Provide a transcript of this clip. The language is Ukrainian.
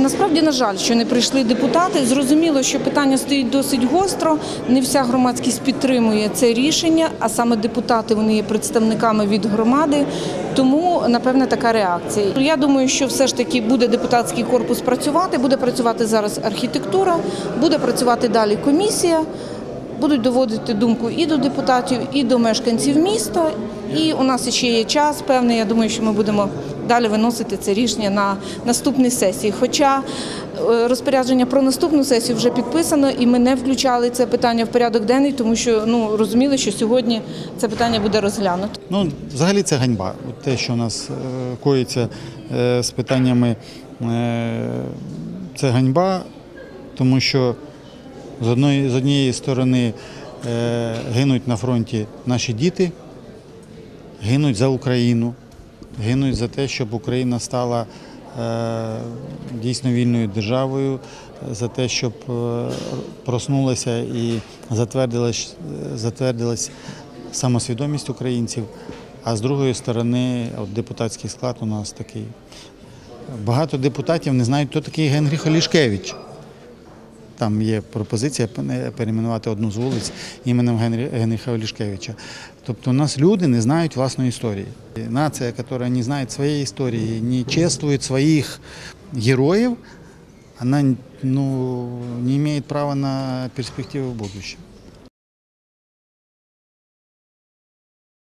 Насправді, на жаль, що не прийшли депутати. Зрозуміло, що питання стоїть досить гостро, не вся громадськість підтримує це рішення, а саме депутати, вони є представниками від громади, тому, напевне, така реакція. Я думаю, що все ж таки буде депутатський корпус працювати, буде працювати зараз архітектура, буде працювати далі комісія, будуть доводити думку і до депутатів, і до мешканців міста, і у нас ще є час певний, я думаю, що ми будемо далі виносити це рішення на наступній сесії. Хоча розпорядження про наступну сесію вже підписано, і ми не включали це питання в порядок денний, тому що розуміли, що сьогодні це питання буде розглянуто. Взагалі це ганьба. Те, що у нас коїться з питаннями, це ганьба, тому що з однієї сторони гинуть на фронті наші діти, гинуть за Україну, гинуть за те, щоб Україна стала дійсно вільною державою, за те, щоб проснулася і затвердилась самосвідомість українців. А з другої сторони, депутатський склад у нас такий. Багато депутатів не знають, хто такий Генріх Олішкевич. Там є пропозиція перейменувати одну з вулиць іменем Генріха Олішкевича. Тобто у нас люди не знають власної історії. Нація, яка не знає своєї історії, не чествує своїх героїв, вона не має права на перспективу в будущем.